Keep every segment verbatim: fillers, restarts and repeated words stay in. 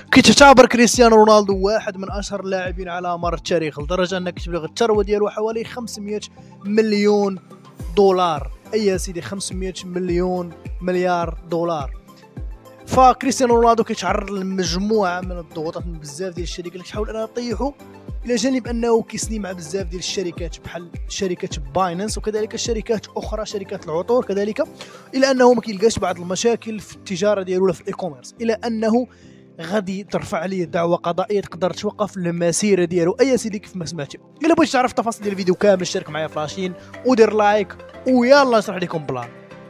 كيتعتبر كريستيانو رونالدو واحد من اشهر اللاعبين على مر التاريخ، لدرجه انه كتبلغ الثروه ديالو حوالي خمسمائة مليون دولار. اي يا سيدي خمسمائة مليون مليار دولار. فكريستيانو رونالدو كيتعرض لمجموعه من الضغوطات من بزاف ديال الشركات اللي كتحاول انها تطيحو، الى جانب انه كيسني مع بزاف ديال الشركات بحال شركه باينانس وكذلك شركات اخرى، شركات العطور كذلك، الى انه ما كيلقاش بعض المشاكل في التجاره ديالو ولا في الاي كوميرس، الى انه غادي ترفع عليه دعوه قضائيه تقدر توقف المسيره ديالو. اي سيدي كيف ما سمعتي. الا بغيتي تعرف التفاصيل ديال الفيديو كامل اشترك معايا في لاشين ودير لايك ويلا نشرح لكم بلان.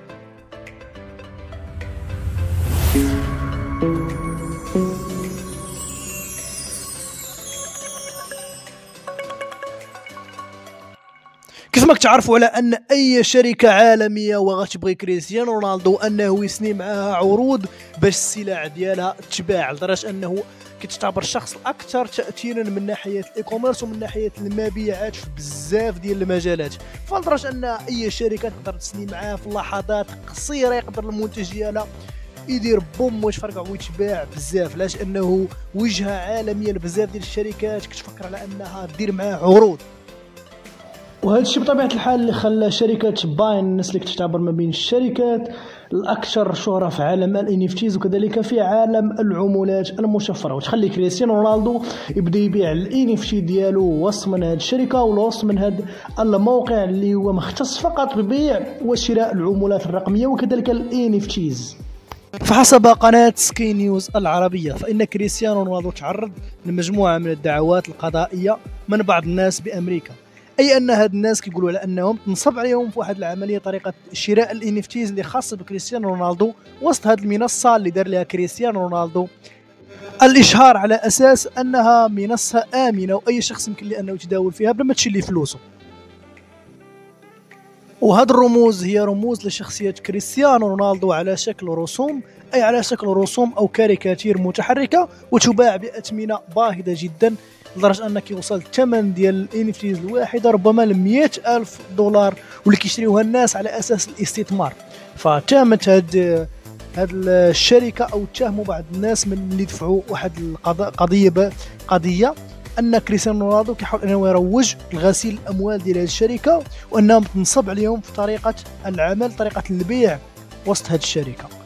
كيف ما كتعرفوا على ان اي شركه عالميه وغتبغي كريستيانو رونالدو انه يسني معها عروض باش السلع ديالها تباع، لدرجه انه كتعتبر الشخص الاكثر تاثيرا من ناحيه الاي كوميرس ومن ناحيه المبيعات في بزاف ديال المجالات، فلدرجه ان اي شركه تقدر تسني معاه في لحظات قصيره، يقدر المنتج ديالها يدير بوم ويتفرقع ويتباع بزاف، علاش انه وجهه عالميه لبزاف ديال الشركات كتفكر على انها دير معاه عروض. وهذا الشيء بطبيعه الحال اللي خلى شركه باينانس اللي كتعتبر ما بين الشركات الاكثر شهره في عالم الان اف تيز وكذلك في عالم العملات المشفره، وتخلي كريستيانو رونالدو يبدا يبيع الان اف تي ديالو وسط من هذه الشركه ولا وسط من هذا الموقع اللي هو مختص فقط ببيع وشراء العملات الرقميه وكذلك الان اف تيز. فحسب قناة سكاي نيوز العربية فإن كريستيانو رونالدو تعرض لمجموعة من الدعوات القضائية من بعض الناس بأمريكا، اي ان هاد الناس كيقولوا على انهم تنصب عليهم في واحد العمليه طريقه شراء الان اف تيز اللي خاصه بكريستيانو رونالدو وسط هاد المنصه اللي دار لها كريستيانو رونالدو الاشهار على اساس انها منصه امنه واي شخص يمكن له انه يتداول فيها بلا ما تشلي فلوسه. وهاد الرموز هي رموز لشخصيه كريستيانو رونالدو على شكل رسوم، اي على شكل رسوم او كاريكاتير متحركه وتباع باثمنه باهظه جدا، لدرجه ان كيوصل الثمن ديال الان اف تيز الواحده ربما ل مئة الف دولار واللي كيشريوها الناس على اساس الاستثمار. فتهمت هاد هاد الشركه او اتهموا بعض الناس من اللي دفعوا واحد القضيه قضيه ان كريستيانو رونالدو كيحاول انه يروج لغسيل الاموال ديال هذه الشركه وانهم تنصب عليهم في طريقه العمل، طريقه البيع وسط هذه الشركه.